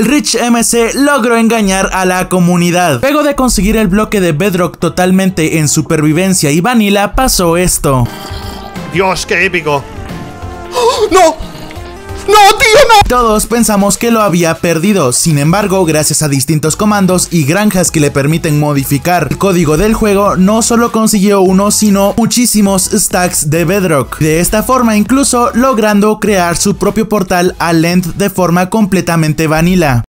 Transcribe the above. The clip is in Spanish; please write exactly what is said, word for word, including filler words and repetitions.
el Rich M C logró engañar a la comunidad. Luego de conseguir el bloque de Bedrock totalmente en supervivencia y vanilla, pasó esto. Dios, qué épico. ¡Oh, no! ¡No, tío, no! Todos pensamos que lo había perdido, sin embargo, gracias a distintos comandos y granjas que le permiten modificar el código del juego, no solo consiguió uno, sino muchísimos stacks de Bedrock. De esta forma, incluso logrando crear su propio portal a Lent de forma completamente vanilla.